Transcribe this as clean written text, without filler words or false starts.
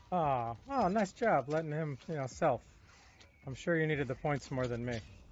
Oh, nice job letting him, self. I'm sure you needed the points more than me.